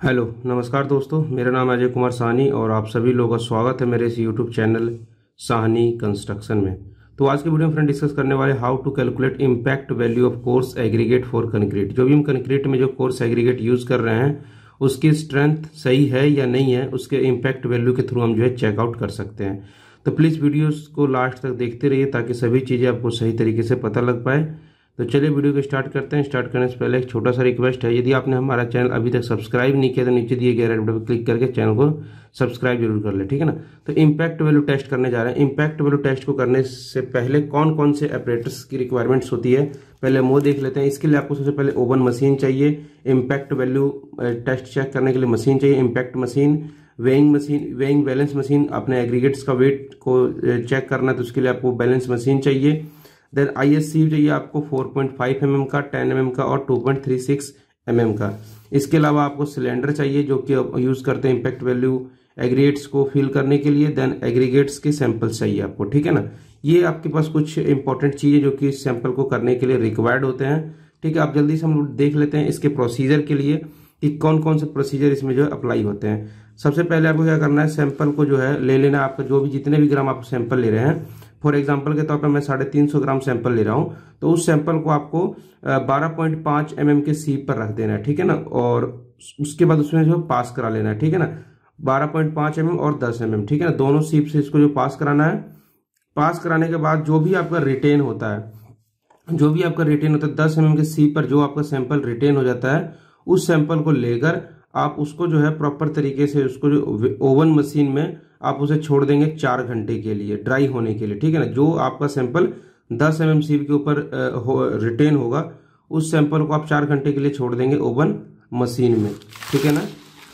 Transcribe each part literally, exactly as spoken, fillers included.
Hello नमस्कार दोस्तों, मेरा नाम अजय कुमार साहनी और आप सभी लोगों का स्वागत है मेरे इस यूट्यूब चैनल साहनी कंस्ट्रक्शन में। तो आज के वीडियो में फ्रेंड डिस्कस करने वाले how to calculate impact value of coarse aggregate for concrete. जो भी हम कंक्रीट में जो कोर्स एग्रीगेट यूज कर रहे हैं उसकी स्ट्रेंथ सही है या नहीं है, उसके इम्पैक्ट वैल्यू के थ्रू हम जो है चेकआउट कर सकते हैं। तो प्लीज़ वीडियोस को लास्ट तक देखते रहिए ताकि सभी चीज़ें आपको सही तरीके से पता लग पाए। तो चलिए वीडियो को स्टार्ट करते हैं। स्टार्ट करने से पहले एक छोटा सा रिक्वेस्ट है, यदि आपने हमारा चैनल अभी तक सब्सक्राइब नहीं किया तो नीचे दिए गए रेड बटन पर क्लिक करके चैनल को सब्सक्राइब जरूर कर ले, ठीक है ना। तो इम्पैक्ट वैल्यू टेस्ट करने जा रहे हैं। इम्पैक्ट वैल्यू टेस्ट को करने से पहले कौन कौन से ऑपरेटर्स की रिक्वायरमेंट्स होती है पहले हम वो देख लेते हैं। इसके लिए आपको सबसे पहले ओवन मशीन चाहिए, इम्पैक्ट वैल्यू टेस्ट चेक करने के लिए मशीन चाहिए, impact machine, weighing machine, weighing balance machine, अपने एग्रीगेट्स का वेट को चेक करना है तो उसके लिए आपको बैलेंस मशीन चाहिए। देन आई एस सी चाहिए आपको four point five M M का, टेन एम एम का और two point three six M M का। इसके अलावा आपको सिलेंडर चाहिए जो कि यूज करते हैं इम्पैक्ट वैल्यू एग्रीगेट्स को फिल करने के लिए। देन एग्रीगेट्स के सैंपल्स चाहिए आपको, ठीक है ना। ये आपके पास कुछ इंपॉर्टेंट चीजें जो कि सैंपल को करने के लिए रिक्वायर्ड होते हैं, ठीक है। आप जल्दी से हम देख लेते हैं इसके प्रोसीजर के लिए कि कौन कौन से प्रोसीजर इसमें जो है अप्लाई होते हैं। सबसे पहले आपको क्या करना है, सैंपल को जो है ले लेना, आपका जो भी जितने भी ग्राम आप सैंपल ले रहे हैं। फॉर एग्जांपल के तौर पर मैं साढ़े तीन सौ ग्राम सैंपल ले रहा हूं तो उस सैंपल को आपको बारह पॉइंट पांच एम एम के सीप पर रख देना है, ठीक है ना। और उसके बाद उसमें जो पास करा लेना है, ठीक है ना। बारह पॉइंट पांच एम एम और दस एम एम, ठीक है ना, दोनों सीप से इसको जो पास कराना है। पास कराने के बाद जो भी आपका रिटेन होता है, जो भी आपका रिटेन होता है दस एम एम के सीप पर जो आपका सैंपल रिटेन हो जाता है, उस सैंपल को लेकर आप उसको जो है प्रॉपर तरीके से उसको जो ओवन मशीन में आप उसे छोड़ देंगे चार घंटे के लिए ड्राई होने के लिए, ठीक है ना। जो आपका सैंपल दस एम एम सीप के ऊपर हो, रिटेन होगा उस सैंपल को आप चार घंटे के लिए छोड़ देंगे ओवन मशीन में, ठीक है ना,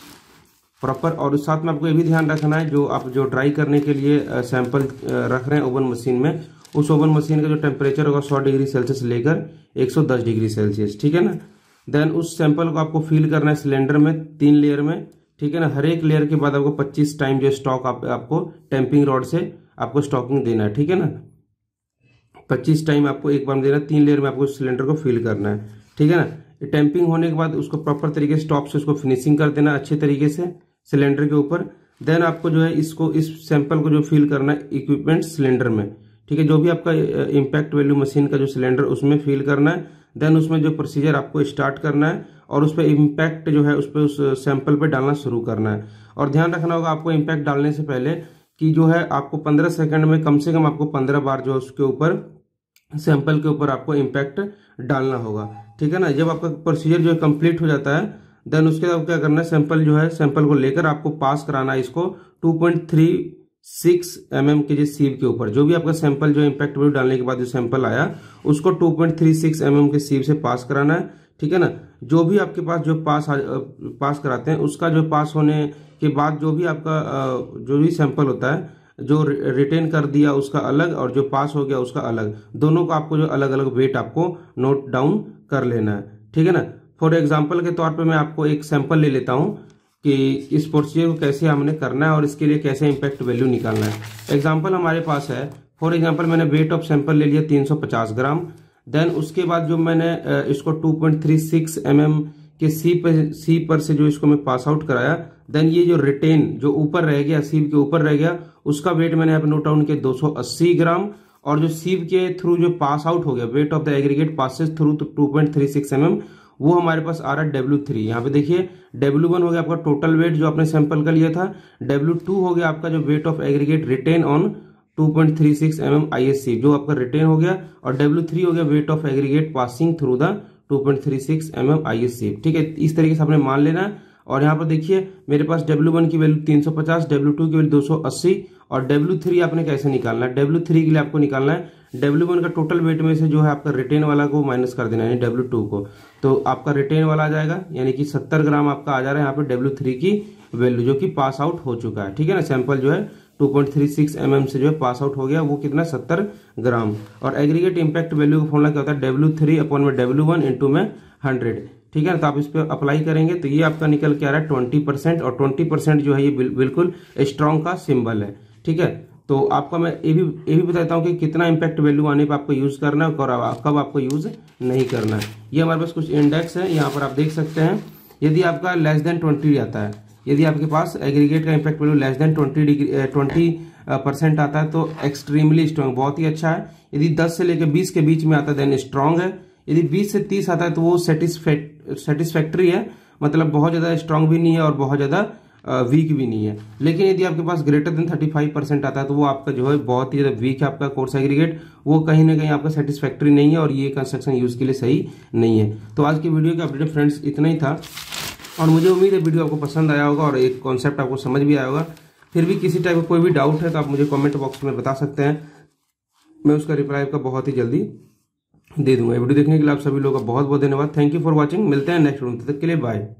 प्रॉपर। और उस साथ में आपको ये भी ध्यान रखना है जो आप जो ड्राई करने के लिए सैंपल रख रहे हैं ओवन मशीन में, उस ओवन मशीन का जो टेम्परेचर होगा सौ डिग्री सेल्सियस लेकर एक सौ दस डिग्री सेल्सियस, ठीक है ना। देन उस सैंपल को आपको फिल करना है सिलेंडर में तीन लेयर में, ठीक है ना। हर एक लेयर के बाद आपको पच्चीस टाइम जो स्टॉक आप, आपको टैंपिंग रॉड से आपको स्टॉकिंग देना है, ठीक है ना। पच्चीस टाइम आपको एक बार देना, तीन लेयर में आपको सिलेंडर को फिल करना है, ठीक है ना। टैंपिंग होने के बाद उसको प्रॉपर तरीके से टॉप से उसको फिनिशिंग कर देना अच्छे तरीके से सिलेंडर के ऊपर। देन आपको जो है इसको इस सैंपल को जो फिल करना है इक्विपमेंट सिलेंडर में, ठीक है। जो भी आपका इम्पैक्ट वैल्यू मशीन का जो सिलेंडर उसमें फिल करना है। देन उसमें जो प्रोसीजर आपको स्टार्ट करना है और उस पर इम्पैक्ट जो है उस पर उस सैंपल पे डालना शुरू करना है। और ध्यान रखना होगा आपको इम्पैक्ट डालने से पहले कि जो है आपको पंद्रह सेकंड में कम से कम आपको पंद्रह बार जो उसके ऊपर सैंपल के ऊपर आपको इम्पैक्ट डालना होगा, ठीक है ना। जब आपका प्रोसीजर जो है कंप्लीट हो जाता है देन उसके बाद क्या करना है, सैंपल जो है सैंपल को लेकर आपको पास कराना है इसको two point three six M M के जो सीप के ऊपर। जो भी आपका सैंपल जो इम्पैक्ट वैल्यू डालने के बाद जो सैंपल आया उसको to point three six M M के सीप से पास कराना है, ठीक है ना। जो भी आपके पास जो पास पास कराते हैं उसका जो पास होने के बाद जो भी आपका जो भी सैंपल होता है जो रिटेन कर दिया उसका अलग और जो पास हो गया उसका अलग, दोनों को आपको जो अलग अलग वेट आपको नोट डाउन कर लेना है, ठीक है ना। फॉर एग्जाम्पल के तौर पर मैं आपको एक सैंपल ले लेता हूँ कि इस प्रोसीजर को कैसे हमने करना है और इसके लिए कैसे इम्पैक्ट वैल्यू निकालना है। एग्जांपल हमारे पास है, फॉर एग्जांपल मैंने वेट ऑफ सैंपल ले लिया तीन सौ पचास ग्राम। देन उसके बाद जो मैंने इसको two point three six M M के सी पर सी पर से जो इसको मैं पास आउट कराया। देन ये जो रिटेन जो ऊपर रह गया सीप के ऊपर रह गया उसका वेट मैंने यहाँ पे नोट डाउन किया दो सौ अस्सी ग्राम। और जो सीप के थ्रू जो पास आउट हो गया weight of the aggregate passes through two point three six M M वो हमारे पास आ रहा है डब्ल्यू थ्री। यहाँ पे देखिए डब्ल्यू वन हो गया आपका टोटल वेट जो आपने सैंपल का लिया था, डब्ल्यू टू हो गया आपका जो weight of aggregate retain on two point three six M M I S sieve जो आपका रिटेन हो गया, और डब्ल्यू थ्री हो गया weight of aggregate passing through the two point three six M M I S sieve, ठीक है। इस तरीके से आपने मान लेना है। और यहाँ पर देखिए मेरे पास डब्ल्यू वन की वैल्यू तीन सौ पचास, डब्ल्यू टू की वैल्यू दो सौ अस्सी और डब्ल्यू थ्री आपने कैसे निकालना है, डब्ल्यू थ्री के लिए आपको निकालना है डब्ल्यू वन का टोटल वेट में से जो है आपका रिटेन वाला को माइनस कर देना है यानी डब्ल्यू टू को, तो आपका रिटेन वाला आ जाएगा यानी कि सत्तर ग्राम आपका आ जा रहा है यहाँ पे डब्ल्यू थ्री की वैल्यू जो कि पास आउट हो चुका है, ठीक है ना। सैंपल जो है two point three six M M से जो है पास आउट हो गया वो कितना सत्तर ग्राम। और एग्रीगेट इम्पैक्ट वैल्यू का फॉर्मूला क्या होता है, डब्ल्यू थ्री अपॉन में डब्ल्यू वन इंटू में हंड्रेड, ठीक है ना। तो आप इस पर अप्लाई करेंगे तो ये आपका निकल के आ रहा है ट्वेंटी परसेंट और ट्वेंटी परसेंट जो है ये बिल्कुल स्ट्रॉन्ग का सिंबल है, ठीक है। तो आपका मैं ये भी ये भी बताता हूँ कि कितना इम्पैक्ट वैल्यू आने पर आपको यूज करना है और कब आपको यूज नहीं करना है। ये हमारे पास कुछ इंडेक्स है, यहाँ पर आप देख सकते हैं यदि आपका लेस देन ट्वेंटी आता है, यदि आपके पास एग्रीगेट का impact value less than twenty degree twenty percent आता है तो एक्सट्रीमली स्ट्रॉन्ग, बहुत ही अच्छा है। यदि दस से लेकर बीस के बीच में आता है देन स्ट्रॉन्ग है। यदि बीस से तीस आता है तो वो सेटिस्फैक्ट्री है, मतलब बहुत ज्यादा स्ट्रॉन्ग भी नहीं है और बहुत ज्यादा वीक भी नहीं है। लेकिन यदि आपके पास greater than thirty five percent आता है तो वो आपका जो है बहुत ही ज्यादा वीक है आपका कोर्स एग्रीगेट, वो कहीं ना कहीं आपका सेटिस्फैक्ट्री नहीं है और ये कंस्ट्रक्शन यूज के लिए सही नहीं है। तो आज की वीडियो का अपडेट फ्रेंड्स इतना ही था और मुझे उम्मीद है वीडियो आपको पसंद आया होगा और एक कॉन्सेप्ट आपको समझ भी आया होगा। फिर भी किसी टाइप का कोई भी डाउट है तो आप मुझे कमेंट बॉक्स में बता सकते हैं, मैं उसका रिप्लाई आपका बहुत ही जल्दी दे दूंगा। वीडियो देखने के लिए आप सभी लोगों का बहुत बहुत धन्यवाद। Thank you for watching. मिलते हैं नेक्स्ट वीडियो, तब तक के लिए बाय।